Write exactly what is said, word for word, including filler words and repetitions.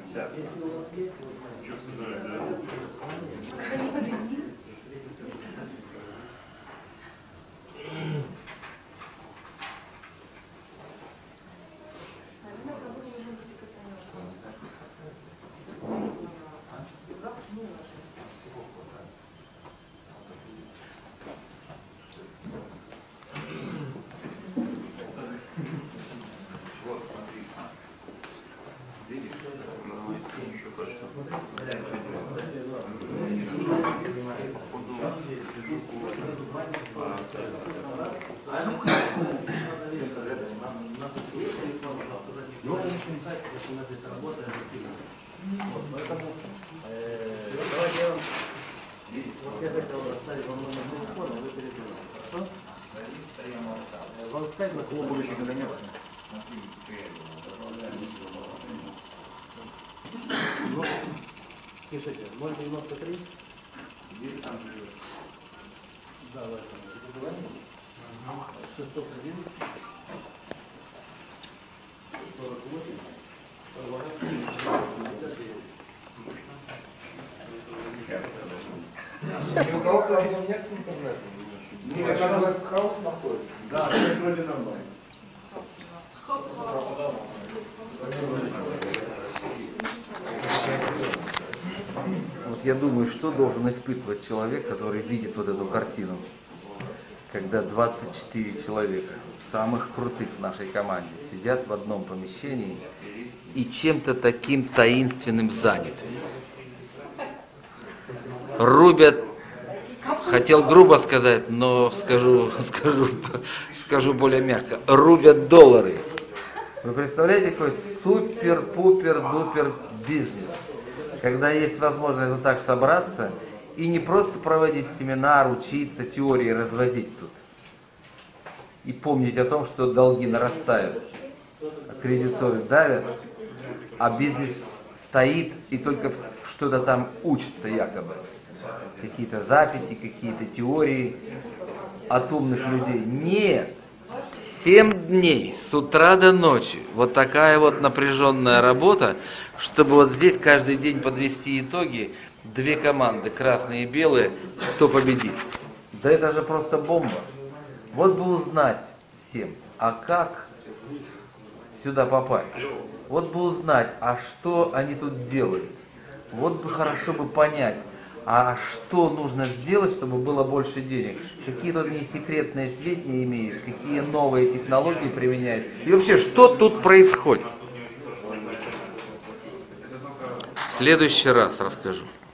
Вам сказать на кого будущий кандидат? Пишите, ноль девяносто три. Где там живет? Да, в этом. шестьсот один. сорок восемь. Ни у кого проблем нет с интернетом? Не, как Вестхаус находится. Да, это вроде нормально. Вот я думаю, что должен испытывать человек, который видит вот эту картину, когда двадцать четыре человека, самых крутых в нашей команде, сидят в одном помещении и чем-то таким таинственным заняты. Рубят, хотел грубо сказать, но скажу, скажу, скажу более мягко, рубят доллары. Вы представляете, какой супер-пупер-дупер бизнес, когда есть возможность вот так собраться и не просто проводить семинар, учиться, теории развозить тут. И помнить о том, что долги нарастают, а кредиторы давят, а бизнес стоит и только что-то там учится якобы. Какие-то записи, какие-то теории от умных людей. Нет! Семь дней, с утра до ночи, вот такая вот напряженная работа, чтобы вот здесь каждый день подвести итоги, две команды, красные и белые, кто победит. Да это же просто бомба. Вот бы узнать всем, а как сюда попасть? Вот бы узнать, а что они тут делают? Вот бы хорошо бы понять, а что нужно сделать, чтобы было больше денег? Какие тут они секретные сведения имеют? Какие новые технологии применяют? И вообще, что тут происходит? В следующий раз расскажу.